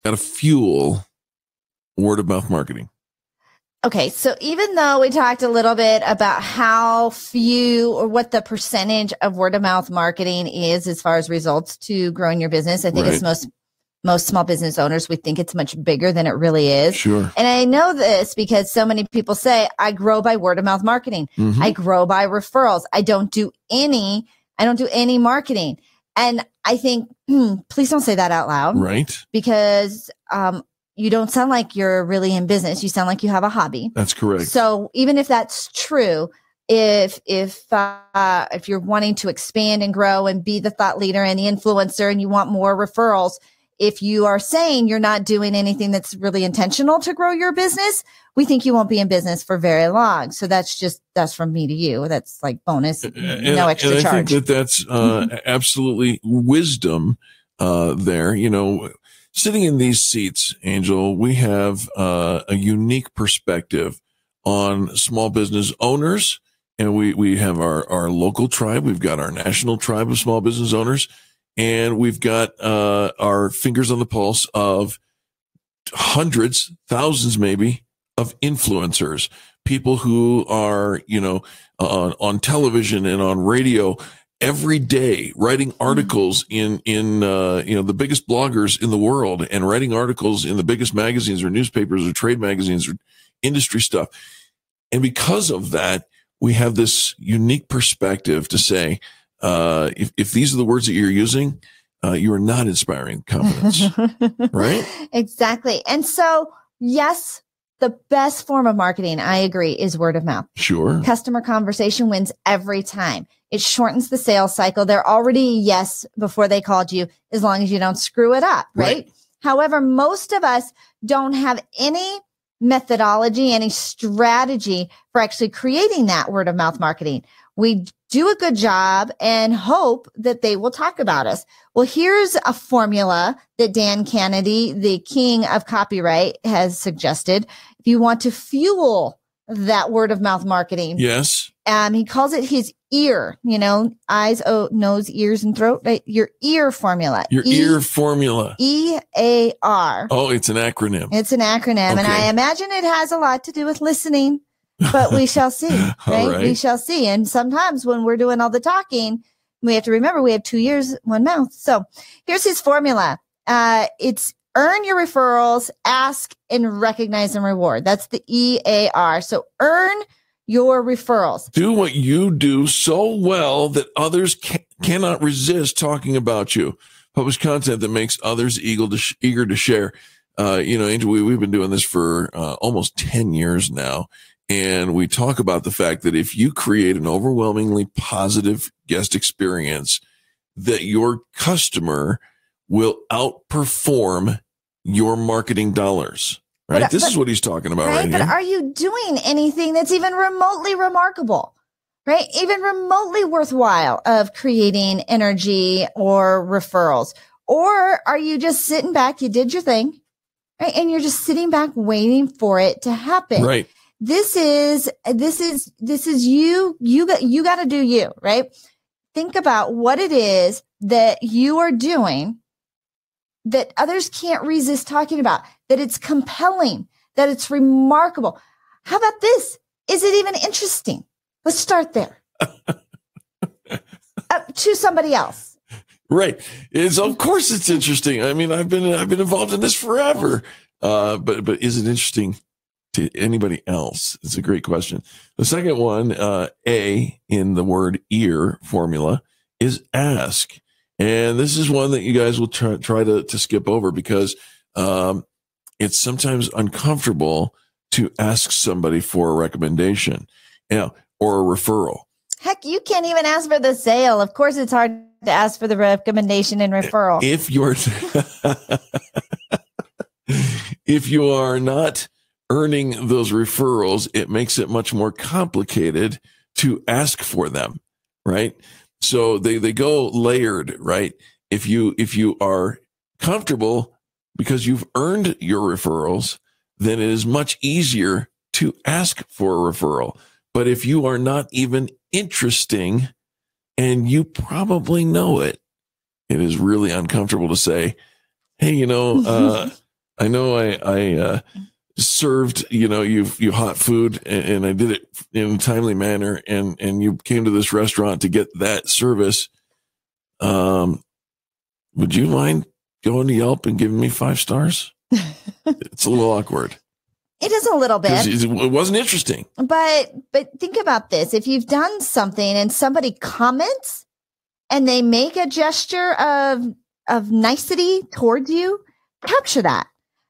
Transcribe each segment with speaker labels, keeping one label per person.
Speaker 1: got to fuel word of mouth marketing?
Speaker 2: Okay, so even though we talked a little bit about how few or what the percentage of word of mouth marketing is as far as results to growing your business, I think it's most small business owners, we think it's much bigger than it really is.
Speaker 1: Sure.
Speaker 2: And I know this because so many people say, I grow by word of mouth marketing.
Speaker 1: Mm-hmm.
Speaker 2: I grow by referrals. I don't do any marketing. And I think, please don't say that out loud.
Speaker 1: Right.
Speaker 2: Because, you don't sound like you're really in business. You sound like you have a hobby.
Speaker 1: That's correct.
Speaker 2: So even if that's true, if you're wanting to expand and grow and be the thought leader and the influencer and you want more referrals, if you are saying you're not doing anything that's really intentional to grow your business, we think you won't be in business for very long. So that's from me to you. That's like bonus, no extra charge.
Speaker 1: I think that's absolutely wisdom there. Sitting in these seats, Angel, we have a unique perspective on small business owners, and we have our local tribe. We've got our national tribe of small business owners, and we've got our fingers on the pulse of hundreds, thousands maybe, of influencers, people who are, on television and on radio every day, writing articles in the biggest bloggers in the world, and writing articles in the biggest magazines or newspapers or trade magazines or industry stuff. And because of that, we have this unique perspective to say, if these are the words that you're using, you are not inspiring confidence, right?
Speaker 2: Exactly. And so, yes, the best form of marketing, I agree, is word of mouth.
Speaker 1: Sure.
Speaker 2: Customer conversation wins every time. It shortens the sales cycle. They're already a yes before they called you, as long as you don't screw it up, right? However, most of us don't have any methodology, any strategy for actually creating that word of mouth marketing. We do a good job and hope that they will talk about us. Well, here's a formula that Dan Kennedy, the king of copyright, has suggested. If you want to fuel that word of mouth marketing.
Speaker 1: Yes.
Speaker 2: He calls it his ear, eyes, nose, ears, and throat, right? Your ear formula.
Speaker 1: Your ear formula.
Speaker 2: EAR.
Speaker 1: Oh, it's an acronym.
Speaker 2: It's an acronym.
Speaker 1: Okay.
Speaker 2: And I imagine it has a lot to do with listening, but we shall see, right? We shall see. And sometimes when we're doing all the talking, we have to remember we have 2 ears, one mouth. So here's his formula. It's earn your referrals, ask and recognize and reward. That's the EAR. So earn your referrals.
Speaker 1: Do what you do so well that others cannot resist talking about you. Publish content that makes others eager to share. Angel, we've been doing this for almost 10 years now. And we talk about the fact that if you create an overwhelmingly positive guest experience, that your customer will outperform your marketing dollars. Right? This is what he's talking about right here.
Speaker 2: But are you doing anything that's even remotely remarkable? Right? Even remotely worthwhile of creating energy or referrals? Or are you just sitting back, you did your thing, right? And you're just sitting back waiting for it to happen.
Speaker 1: Right.
Speaker 2: This is you got to do you, right? Think about what it is that you are doing that others can't resist talking about, that it's compelling, that it's remarkable. How about this? Is it even interesting? Let's start there. To somebody else.
Speaker 1: Right. Of course it's interesting. I mean, I've been involved in this forever. But is it interesting to anybody else? It's a great question. The second one, A in the word ear formula, is ask. And this is one that you guys will try to skip over because it's sometimes uncomfortable to ask somebody for a recommendation, or a referral. Heck,
Speaker 2: you can't even ask for the sale. Of course, it's hard to ask for the recommendation and referral.
Speaker 1: If you are not earning those referrals, it makes it much more complicated to ask for them, right? So they go layered, right? If you are comfortable because you've earned your referrals, then it is much easier to ask for a referral. But if you are not even interesting and you probably know it, it is really uncomfortable to say, hey, I know I served, you hot food, and I did it in a timely manner, and you came to this restaurant to get that service. Would you mind going to Yelp and giving me 5 stars? It's a little awkward.
Speaker 2: It is a little bit.
Speaker 1: It wasn't interesting.
Speaker 2: But think about this. If you've done something and somebody comments and they make a gesture of nicety towards you, capture that.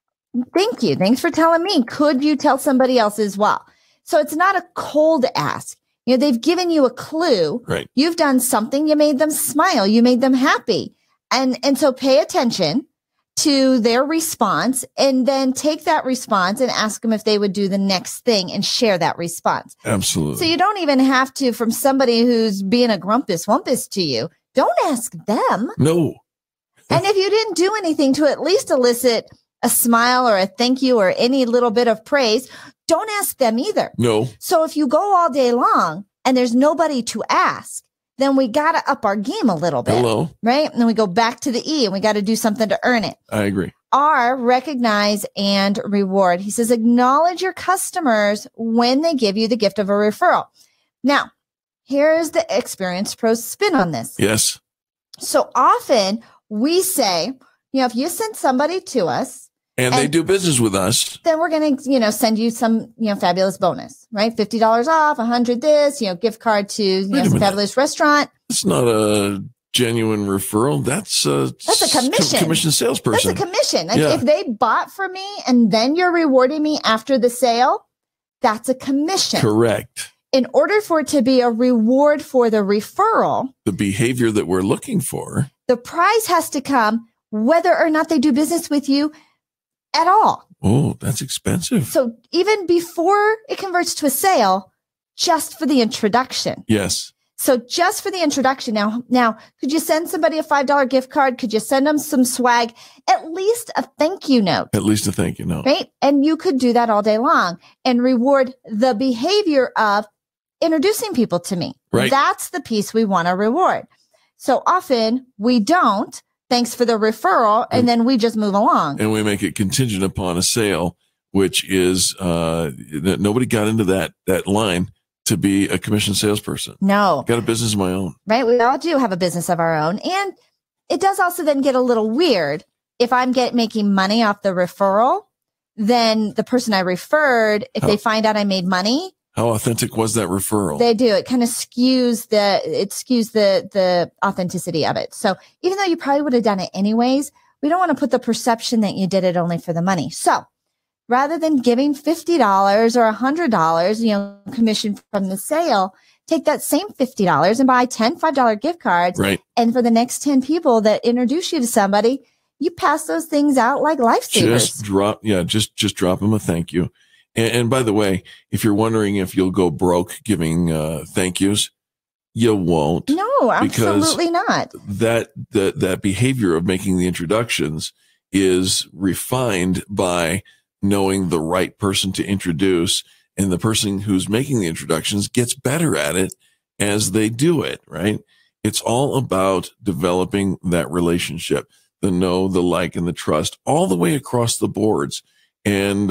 Speaker 2: Thank you. Thanks for telling me. Could you tell somebody else as well? So it's not a cold ask. They've given you a clue.
Speaker 1: Right.
Speaker 2: You've done something. You made them smile. You made them happy. And so pay attention to their response, and then take that response and ask them if they would do the next thing and share that response.
Speaker 1: Absolutely.
Speaker 2: So you don't even have to, from somebody who's being a grumpus-wumpus to you, don't ask them.
Speaker 1: No.
Speaker 2: And if you didn't do anything to at least elicit a smile or a thank you or any little bit of praise, don't ask them either.
Speaker 1: No.
Speaker 2: So if you go all day long and there's nobody to ask, then we got to up our game a little bit.
Speaker 1: Hello.
Speaker 2: Right? And then we go back to the E, and we got to do something to earn it.
Speaker 1: I agree.
Speaker 2: R, recognize and reward. He says, acknowledge your customers when they give you the gift of a referral. Now, here's the Experience Pros spin on this.
Speaker 1: Yes.
Speaker 2: So often we say, if you send somebody to us,
Speaker 1: and they do business with us,
Speaker 2: then we're going to, send you some, fabulous bonus, right? $50 off, 100 this, gift card to some fabulous restaurant.
Speaker 1: It's not a genuine referral. That's a
Speaker 2: commission.
Speaker 1: Commission salesperson.
Speaker 2: That's a commission. Like if they bought from me and then you're rewarding me after the sale, that's a commission.
Speaker 1: Correct.
Speaker 2: In order for it to be a reward for the referral,
Speaker 1: the behavior that we're looking for,
Speaker 2: the prize has to come whether or not they do business with you at all.
Speaker 1: Oh, that's expensive.
Speaker 2: So even before it converts to a sale, just for the introduction.
Speaker 1: Yes.
Speaker 2: So just for the introduction. Now, could you send somebody a $5 gift card? Could you send them some swag? At least a thank you note.
Speaker 1: At least a thank you note.
Speaker 2: Right? And you could do that all day long and reward the behavior of introducing people to me.
Speaker 1: Right.
Speaker 2: That's the piece we want to reward. So often we don't. Thanks for the referral. And then we just move along.
Speaker 1: And we make it contingent upon a sale, which is nobody got into that line to be a commission salesperson.
Speaker 2: No.
Speaker 1: Got a business of my own.
Speaker 2: Right. We all do have a business of our own. And it does also then get a little weird. If I'm making money off the referral, then the person I referred, if they find out I made money.
Speaker 1: How authentic was that referral?
Speaker 2: They do. It kind of skews the authenticity of it. So even though you probably would have done it anyways, we don't want to put the perception that you did it only for the money. So rather than giving $50 or $100, commission from the sale, take that same $50 and buy 10 $5 gift cards.
Speaker 1: Right.
Speaker 2: And for the next 10 people that introduce you to somebody, you pass those things out like lifesavers.
Speaker 1: Just drop them a thank you. And by the way, if you're wondering if you'll go broke giving thank yous, you won't.
Speaker 2: No, absolutely not.
Speaker 1: That behavior of making the introductions is refined by knowing the right person to introduce, and the person who's making the introductions gets better at it as they do it, right? It's all about developing that relationship, the know, the like, and the trust all the way across the boards. And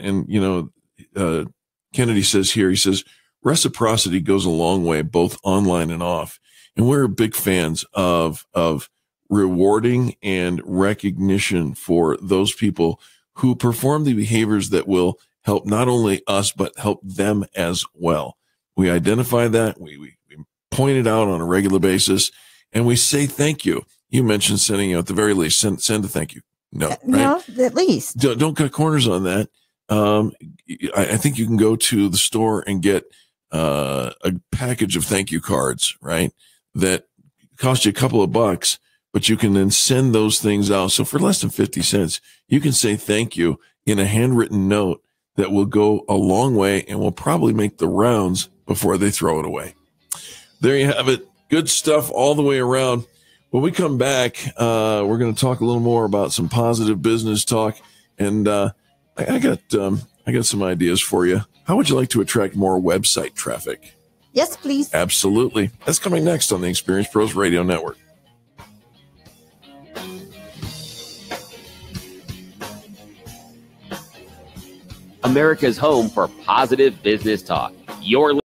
Speaker 1: Kennedy says here, he says, reciprocity goes a long way, both online and off. And we're big fans of rewarding and recognition for those people who perform the behaviors that will help not only us, but help them as well. We identify that, we point it out on a regular basis, and we say thank you. You mentioned sending, at the very least, send a thank you. No, right?
Speaker 2: No, at least.
Speaker 1: Don't cut corners on that. I think you can go to the store and get a package of thank you cards, right? That cost you a couple of bucks, but you can then send those things out. So for less than 50 cents, you can say thank you in a handwritten note that will go a long way and will probably make the rounds before they throw it away. There you have it. Good stuff all the way around. When we come back, we're going to talk a little more about some positive business talk. And I got some ideas for you. How would you like to attract more website traffic?
Speaker 2: Yes, please.
Speaker 1: Absolutely. That's coming next on the Experience Pros Radio Network.
Speaker 3: America's home for positive business talk. You're